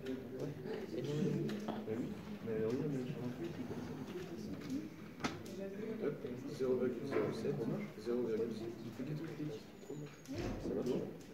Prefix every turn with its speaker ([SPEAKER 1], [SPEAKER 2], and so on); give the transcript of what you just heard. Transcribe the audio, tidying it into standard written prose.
[SPEAKER 1] Et nous,
[SPEAKER 2] Bah oui, mais regarde, mais sur un truc, hop, 0,07, 0,6, petit critique. Ça marche.